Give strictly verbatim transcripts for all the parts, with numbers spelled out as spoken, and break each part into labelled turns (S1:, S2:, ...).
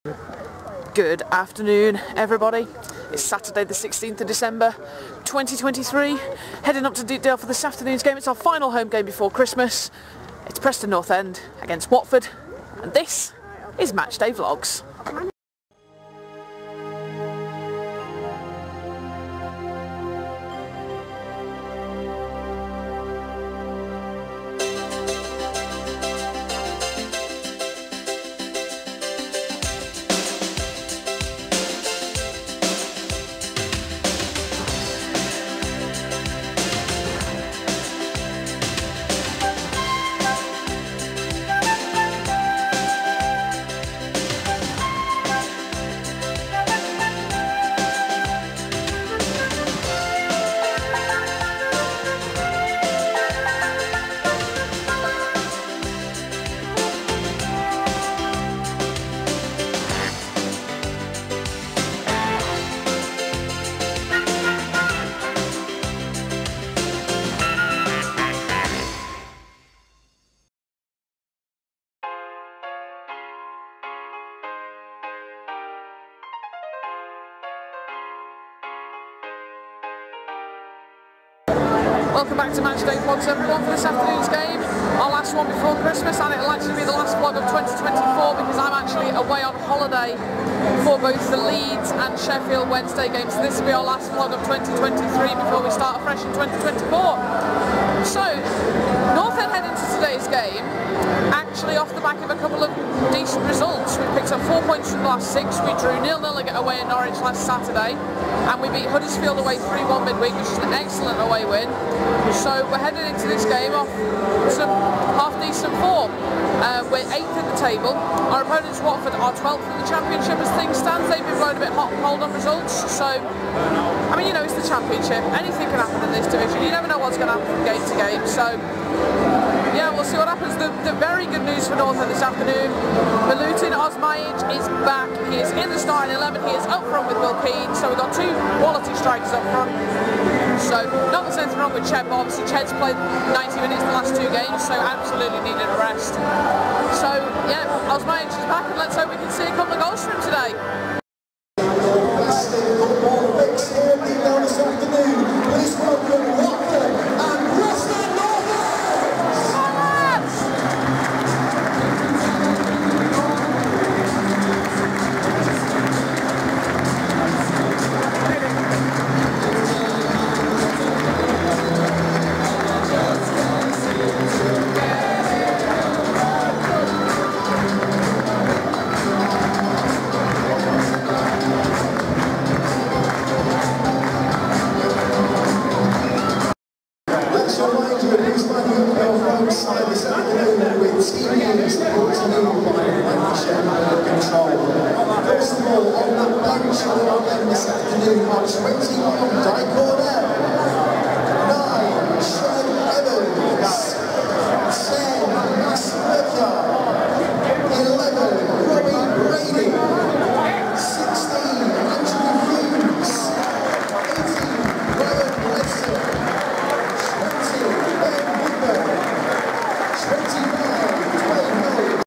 S1: Good afternoon, everybody. It's Saturday the sixteenth of December twenty twenty-three, heading up to Deepdale for this afternoon's game. It's our final home game before Christmas. It's Preston North End against Watford, and this is Matchday Vlogs. Welcome back to Matchday Vlogs, everyone, for this afternoon's game. Our last one before Christmas, and it'll actually be the last vlog of twenty twenty-four because I'm actually away on holiday for both the Leeds and Sheffield Wednesday games. So this will be our last vlog of twenty twenty-three before we start afresh in twenty twenty-four. So, North End head into today's game actually off the back of a couple of decent results. We picked up four points from the last six. We drew nil nil away at Norwich last Saturday, and we beat Huddersfield away three one midweek, which is an excellent away win. So we're heading into this game off some half-decent form. Uh, we're eighth in the table. Our opponents, Watford, are twelfth in the Championship as things stand. They've been blown a bit hot and cold on results. So, I mean, you know, it's the Championship. Anything can happen in this division. You never know what's going to happen from game to game. So, yeah, we'll see what happens. The, the very good news for North End this afternoon, Malutin Osmajic is back. He is in the starting eleven. He is up front with Will Keane. So we've got two quality strikers up front. So, not that there's anything wrong with Ched, but obviously Ched's played ninety minutes the last two games, so absolutely needed a rest. So, yeah, Osmajic is back, and let's hope we can see a couple of goals from him today.
S2: Festive football fix here in Deepdale this afternoon. Please welcome Watford and Preston North End! This afternoon with T Vs brought to you by Lancashire Control. First of all, on that bench for North End this afternoon are twenty-one Di Cornell, nine Sean Evans, ten Mass Murphy, eleven Robbie Brady, sixteen Andrew Hughes, eighteen Brian Preston, twenty Ben Woodburn, twenty-nine Dwayne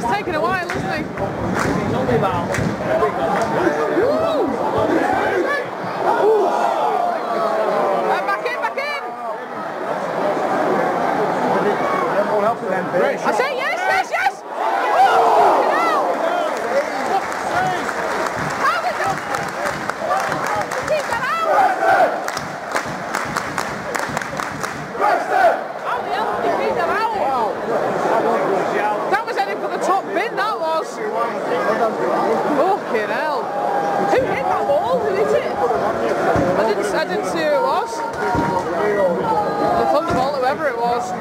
S1: Woo! I didn't, I didn't see who it was. The Thunderbolt, whoever it was.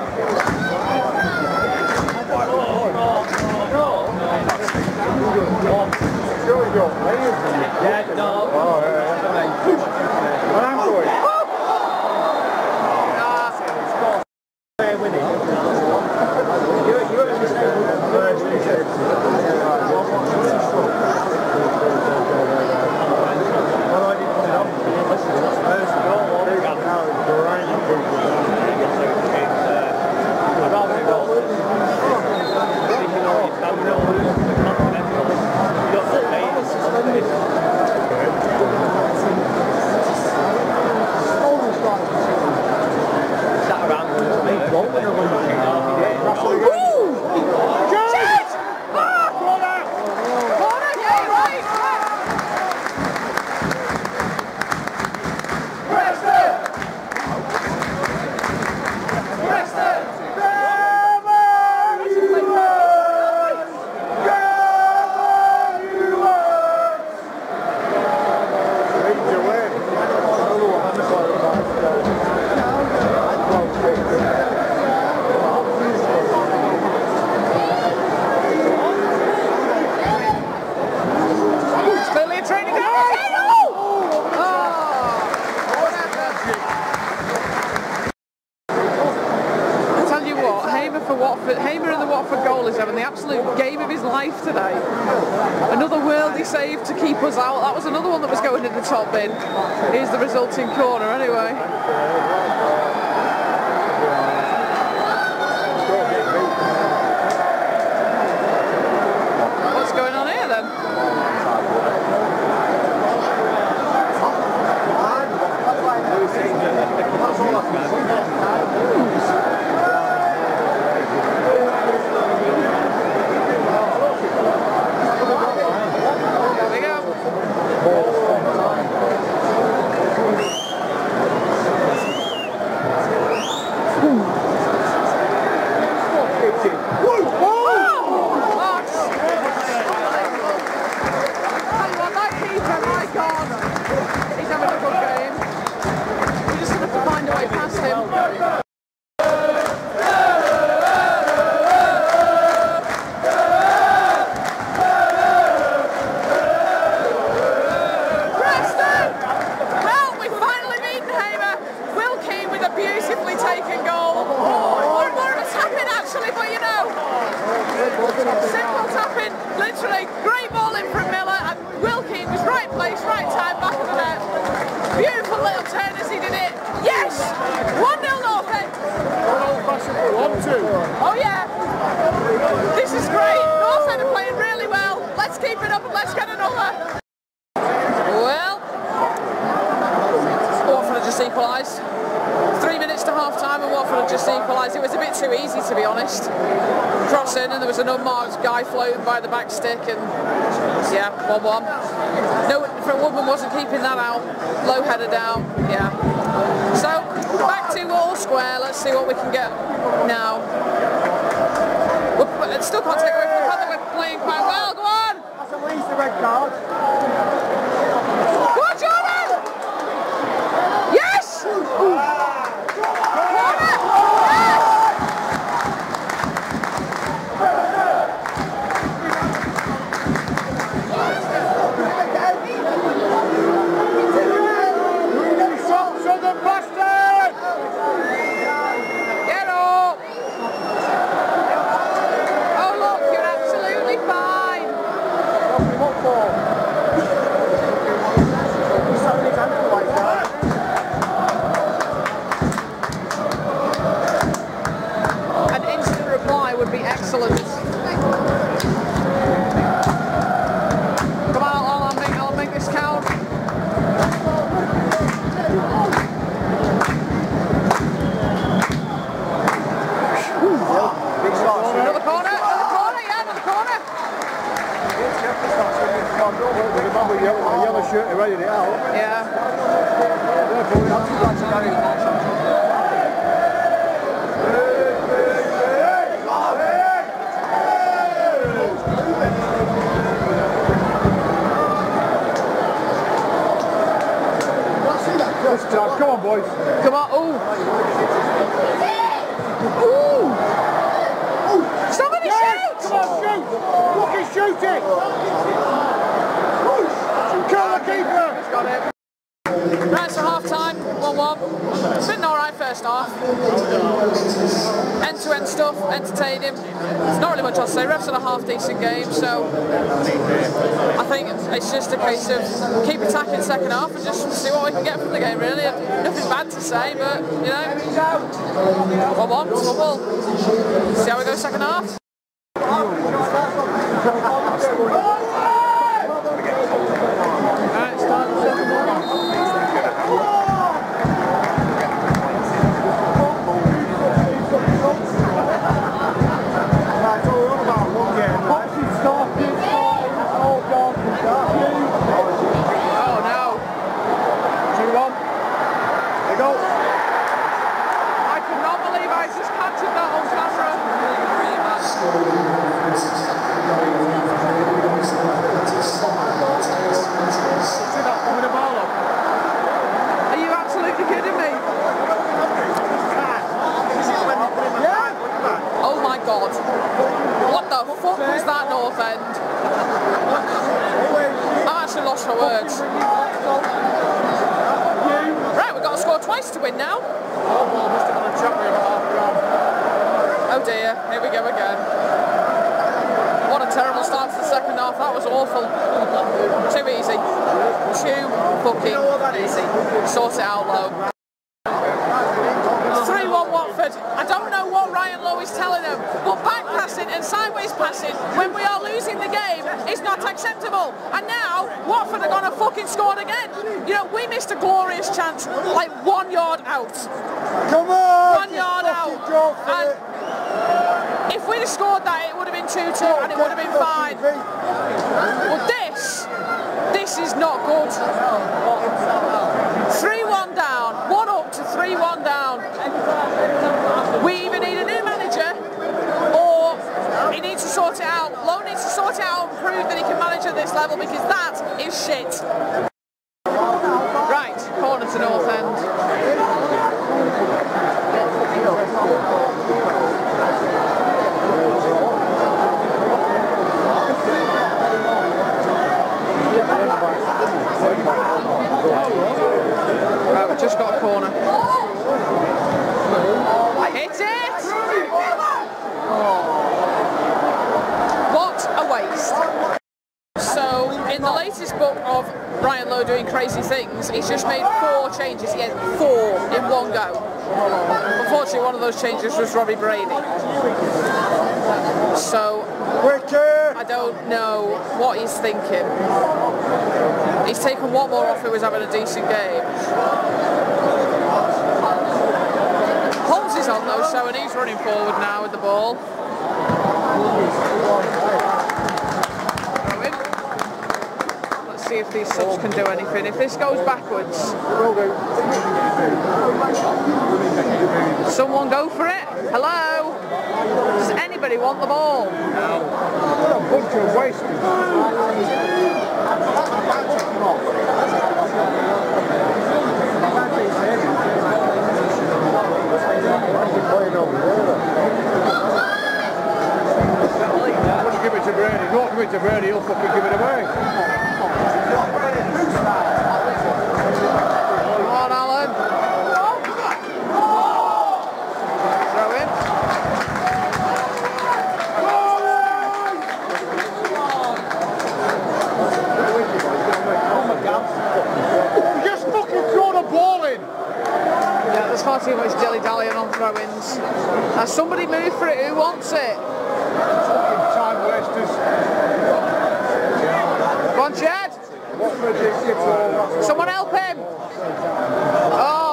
S3: Yeah, no. Oh, yeah. Well, I'm going.
S1: Hamer in the Watford goal is having the absolute game of his life today. Another worldie save to keep us out. That was another one that was going in the top bin. Here's the resulting corner anyway. What's going on here then? Simple tapping, literally great ball in from Miller, and Wilkie was right place, right time, back of the net. Beautiful little turn as he did it. Yes! one nil North End.
S3: one two.
S1: Oh yeah. This is great. North End are playing really well. Let's keep it up and let's get another. Well, Watford have just equalised. Three minutes to half time and Watford had just equalised. It was a bit too easy, to be honest. Cross in and there was an unmarked guy floating by the back stick and yeah, one one. No, Woodman wasn't keeping that out. Low header down, yeah. So, back to all square. Let's see what we can get now. We're, still can't take away from the fact that we're playing quite well. Go on!
S3: That's at least the red card.
S1: Go on, Jordan! Yes! Would be excellent. Come on, I'll, I'll, make, I'll make this count. Another corner, another corner, yeah, another corner.
S3: Yellow shirt, ready it out.
S1: Yeah.
S3: This time, come on, boys.
S1: Come on, ooh. Ooh. Somebody
S3: Yes.
S1: shoot!
S3: Come on, shoot! Fucking shoot it! Kill the keeper!
S1: He's got it. Right, so half time, one one. It's been alright first half. End-to-end stuff, entertaining. There's not really much else to say. Refs had a half decent game, so I think it's just a case of keep attacking second half and just see what we can get from the game, really. Nothing bad to say, but, you know, one one, one one. See how we go second half. Right, we've got to score twice to win now. Oh dear, here we go again. What a terrible start to the second half, that was awful. Too easy. Too fucking easy. Sort it out, Lowe. three one Watford. I don't know what Ryan Lowe is telling them, but back passing and sideways passing when we are losing the game is not acceptable. And now Watford are going to fucking score again. You know, we missed a glorious chance, like one yard out.
S3: Come on!
S1: One yard out. And if we'd have scored that, it would have been two two and it would have been fine. But this, this is not good. three one down, one up to three one down. We either need a new manager or he needs to sort it out. Lowe needs to sort it out and prove that he can manage at this level, because that is shit. Right, corner to North End. Right, we've just got a corner. Hit it! What a waste. So, in the latest book of Ryan Lowe doing crazy things, he's just made four changes. He had four in one go. Unfortunately, one of those changes was Robbie Brady. So, I don't know what he's thinking. He's taken one more off who was having a decent game. Holmes is on though, so and he's running forward now with the ball. Let's see if these subs can do anything. If this goes backwards, someone go for it. Hello? Does anybody want the ball? No.
S3: What a bunch of wasters. Don't give it to Brady. Don't give it to Brady. He'll fucking give it away.
S1: Come on, Alan. Throw in.
S3: Just fucking throw the ball in.
S1: Yeah, there's far too much dilly-dallying on throw-ins. Has somebody moved for it? Who wants it?
S3: Fucking time wasters.
S1: Come on, Chad. Someone help him. Oh.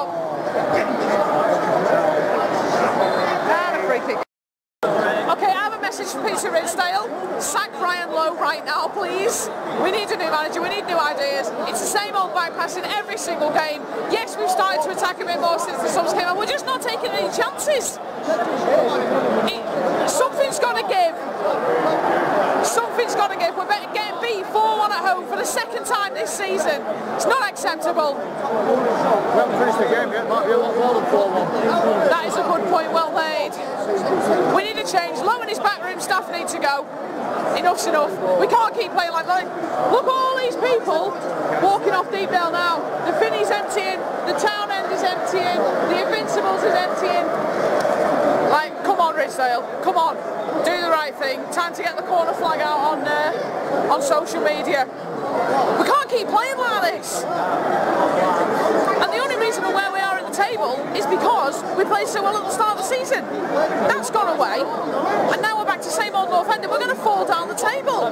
S1: And a free kick. Okay, I have a message from Peter Ridsdale. Sack Ryan Lowe right now, please. We need a new manager, we need new ideas. It's the same old back passing every single game. Yes, we've started to attack a bit more since the subs came on. We're just not taking any chances. It, something's got to give. Something's got to give. We're getting beat four one at home for the second time this season. It's not acceptable.
S3: We haven't finished the game yet, might be a lot more than four one.
S1: That is a good point, well made. We need a change. Lowe and his backroom staff need to go. Enough's enough. We can't keep playing like that. Look at all these people walking off Deepdale now. The Finney's emptying, the Town End is emptying, the Invincibles is emptying. Like, come on, Richdale, come on. Do the right thing. Time to get the corner flag out on uh, on social media. We can't keep playing like this. And the only reason we're where we are in the table is because we played so well at the start of the season. That's gone away, and now we're back to same old North End, and we're going to fall down the table.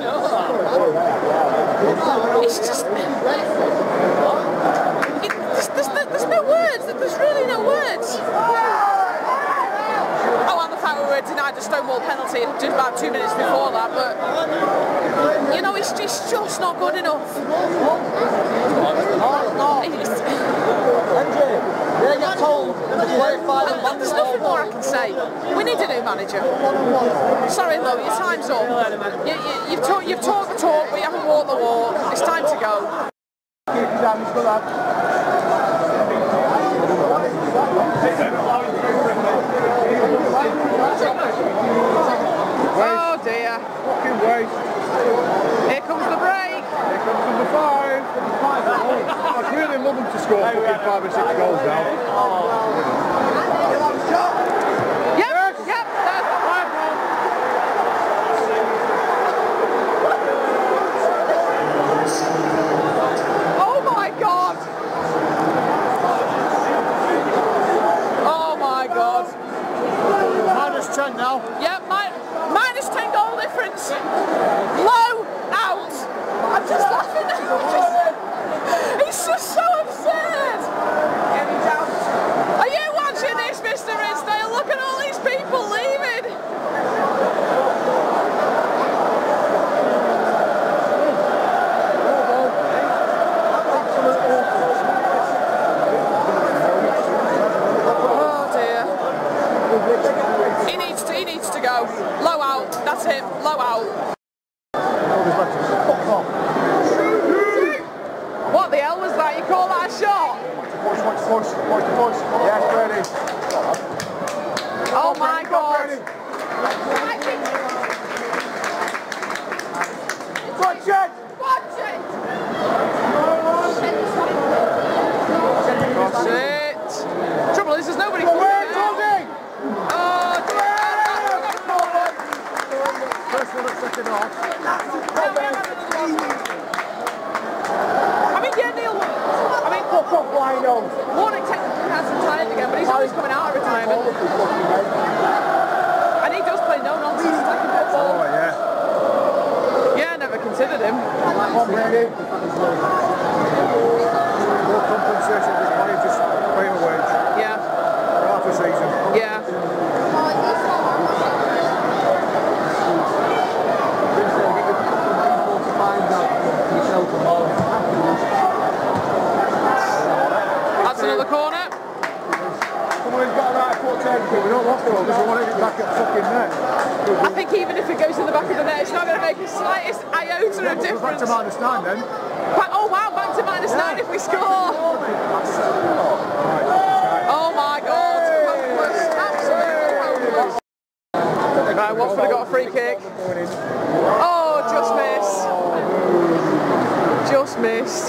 S1: It's just... It, there's, there's, no, there's no words. There's really no words. Oh, and the fact we were denied a Stonewall penalty just about two minutes before that, but you know, it's just, just not good enough. It's, there's nothing more I can say. We need a new manager. Sorry, Lowe, your time's up. You, you, you've, talk, you've talked the talk, but you haven't walked the walk. It's time to go. Oh dear.
S3: Fucking waste.
S1: Here comes the break.
S3: Here comes number five. I'd really love them to score fucking five or six goals now.
S1: Yep, yes. Yep, that's the five one. Oh my god. Oh my god.
S3: Minus ten now.
S1: Yep, mi minus ten goal difference. Low out. I'm just laughing at it. It's just so absurd. Are you watching this, Mister Ridsdale? Look at all these people leaving. Oh dear. He needs to, he needs to go. Low out. That's him. Low out. What the hell was that? You call that a shot?
S3: Push, push, push, push, push. Yes, ready.
S1: Oh my god.
S3: Watch it!
S1: Watch it! That's it. Trouble is, there's nobody coming out. Oh dear.
S3: First one at second half.
S1: I mean, yeah, Neil. I mean,
S3: Fuck off, Lino.
S1: Warnock technically has retired again, but he's always coming out of retirement. And he does play no nonsense attacking football.
S3: Oh, yeah.
S1: Yeah, never considered him.
S3: Come ready. No compensation for the player just paying a wage.
S1: Yeah.
S3: For half a season.
S1: Yeah. That's another corner.
S3: Someone's got a right foot taken, we don't want to because we want it back at fucking net.
S1: I think even if it goes in the back of the net, it's not going to make the slightest iota of
S3: Back
S1: difference.
S3: to minus nine then.
S1: Back, oh wow, back to minus nine if we score. Oh my god, hopeless, absolutely hopeless. Right, Watford have got a free kick. Oh, just missed. Just missed.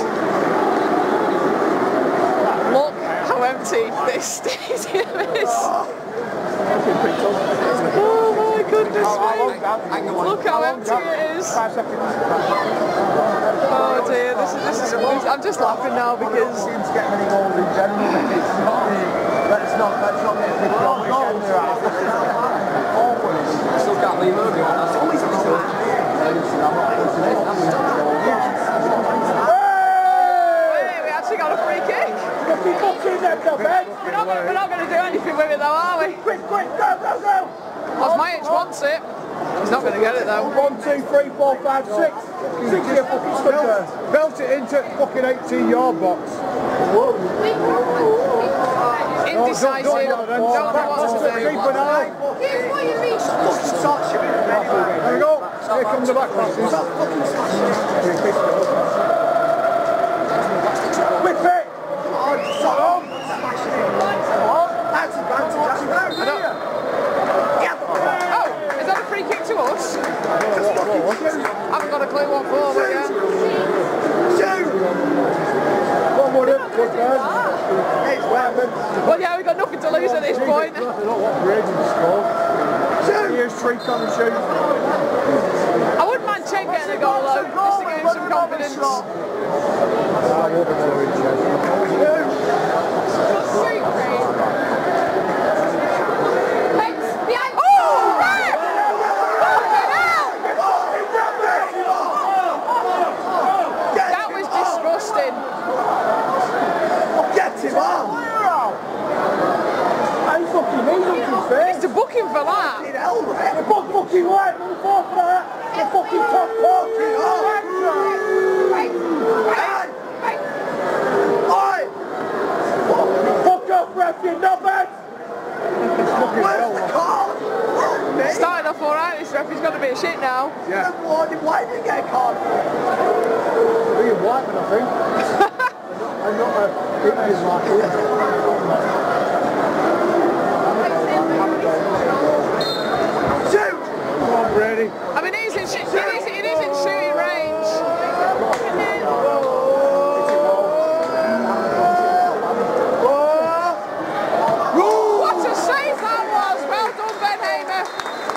S1: Look how empty this stadium is. Oh my goodness me. Look how empty it is. Oh dear, this is, this is, I'm just laughing now because...
S3: Seems to get many goals in general. It's not, let's not, let's not make a big deal. Still can't leave early on. That's always a
S1: Hey, we actually got a free kick. We're not, we're not going to do anything with it though, are we?
S3: quick, quick, go, go, go!
S1: Osmajic wants it. He's not going to get it though.
S3: One, two, three, four, five, six. Six here, fucking stuck there. Belt it into fucking eighteen yard box.
S1: Indecisive. Don't know what to do.
S3: Keeper now. There we go. Here comes the back passes. Whip it! Come on, shut up! What? That's advantage, that's
S1: Oh, is that a free kick to us? I haven't got a clue what for, but yeah.
S3: Shoot! One more up, good man. It's weapon.
S1: Well, yeah, we've got nothing to lose at this point.
S3: I don't want Brady to score. Shoot! Here's Tree on the shoot.
S1: I wouldn't mind Chen getting a goal though, just to give him some confidence.
S3: I will be there in
S1: That was disgusting.
S3: Get him on! I'm fucking he's looking fair.
S1: He's to book him for that.
S3: You're both fucking white, number four for that. You're fucking top fucking fuck off, ref, you knobhead!
S1: Starting off alright, this referee's got to be a shit now.
S3: Yeah. Why did he get a card? Being white, I think. I'm not a English market. Shoot! Come on, Brady.
S1: I mean, it is in, it is, it is in shooting range. What a save that was! Well done, Ben Hamer.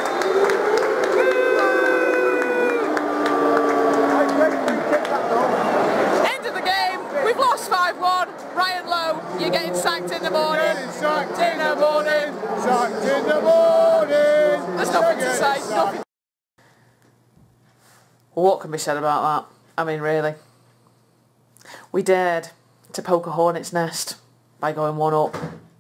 S1: End of the game. We've lost five one. Ryan Lowe, you're getting sacked in the morning.
S3: Getting sacked in the morning. Sacked in the morning.
S1: There's nothing to say. Nothing. Well, what can be said about that? I mean, really. We dared to poke a hornet's nest by going one up.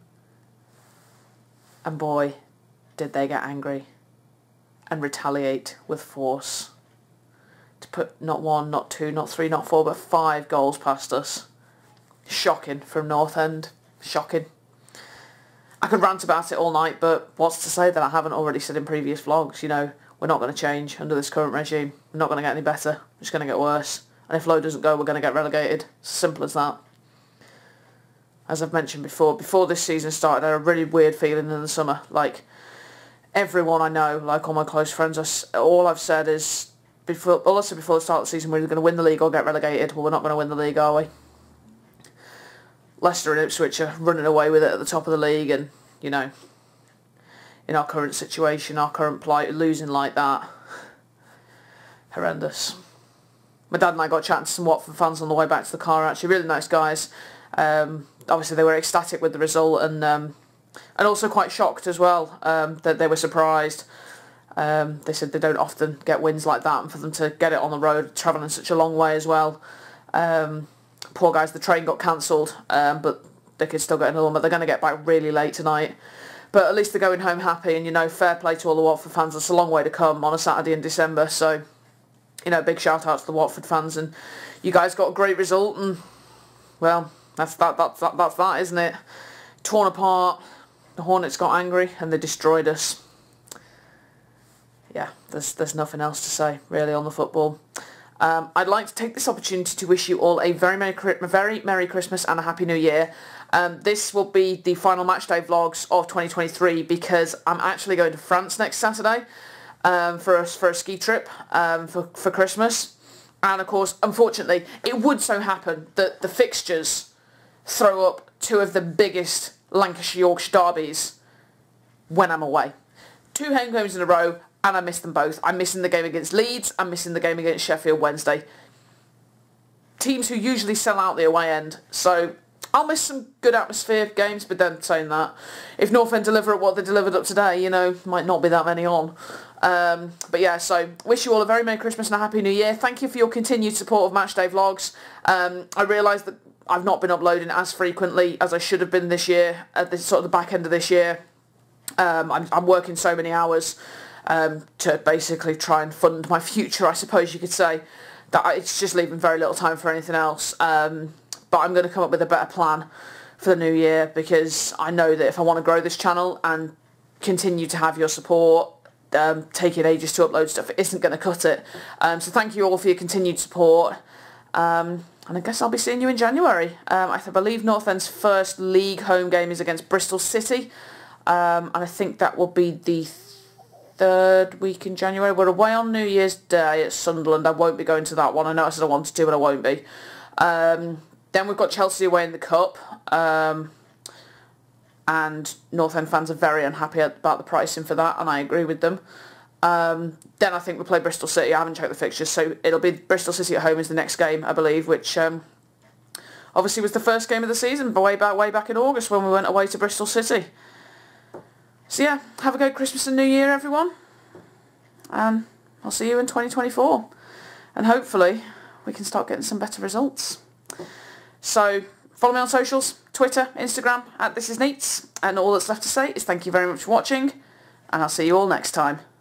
S1: And boy, did they get angry and retaliate with force to put not one, not two, not three, not four, but five goals past us. Shocking from North End. Shocking. I could rant about it all night, but what's to say that I haven't already said in previous vlogs? You know, we're not going to change under this current regime. We're not going to get any better. We're just going to get worse. And if Lowe doesn't go, we're going to get relegated. It's as simple as that. As I've mentioned before, before this season started, I had a really weird feeling in the summer. Like, everyone I know, like all my close friends, all I've said is, before, all I said before the start of the season, we're either going to win the league or get relegated. Well, we're not going to win the league, are we? Leicester and Ipswich are running away with it at the top of the league, and, you know, in our current situation, our current plight, losing like that, horrendous. My dad and I got chatting to some Watford fans on the way back to the car, actually, really nice guys. Um, obviously they were ecstatic with the result, and um, and also quite shocked as well, um, that they were surprised. Um, they said they don't often get wins like that, and for them to get it on the road, travelling such a long way as well. Um, poor guys, the train got cancelled, um, but they could still get another one, but they're going to get back really late tonight. But at least they're going home happy, and, you know, fair play to all the Watford fans. It's a long way to come on a Saturday in December, so, you know, big shout out to the Watford fans, and you guys got a great result, and, well, that's that, that's that, that's that, isn't it? Torn apart, the Hornets got angry, and they destroyed us. Yeah, there's, there's nothing else to say, really, on the football. Um, I'd like to take this opportunity to wish you all a very Merry, very Merry Christmas and a Happy New Year. Um, this will be the final Matchday Vlogs of twenty twenty-three, because I'm actually going to France next Saturday um, for, a, for a ski trip um, for, for Christmas. And of course, unfortunately, it would so happen that the fixtures throw up two of the biggest Lancashire-Yorkshire derbies when I'm away. Two home games in a row, and I miss them both. I'm missing the game against Leeds, I'm missing the game against Sheffield Wednesday. Teams who usually sell out the away end, so I'll miss some good atmosphere games, but then saying that, if North End deliver at what they delivered up today, you know, might not be that many on. Um, but yeah, so wish you all a very Merry Christmas and a Happy New Year. Thank you for your continued support of Matchday Vlogs. Um, I realise that I've not been uploading as frequently as I should have been this year, at the sort of the back end of this year. Um, I'm, I'm working so many hours um, to basically try and fund my future, I suppose you could say, that I, it's just leaving very little time for anything else. Um, but I'm going to come up with a better plan for the new year, because I know that if I want to grow this channel and continue to have your support, um, taking ages to upload stuff isn't going to cut it. Um, so thank you all for your continued support. Um, and I guess I'll be seeing you in January. Um, I believe North End's first league home game is against Bristol City. Um, and I think that will be the third week in January. We're away on New Year's Day at Sunderland. I won't be going to that one. I know I said I wanted to, but I won't be. Um, then we've got Chelsea away in the Cup. Um, and North End fans are very unhappy about the pricing for that, and I agree with them. Um, then I think we play Bristol City. I haven't checked the fixtures, so it'll be Bristol City at home is the next game, I believe, which um, obviously was the first game of the season, way back, way back in August when we went away to Bristol City. So yeah, have a good Christmas and New Year, everyone. And I'll see you in twenty twenty-four. And hopefully we can start getting some better results. So follow me on socials, Twitter, Instagram, at This Is Neats. And all that's left to say is thank you very much for watching. And I'll see you all next time.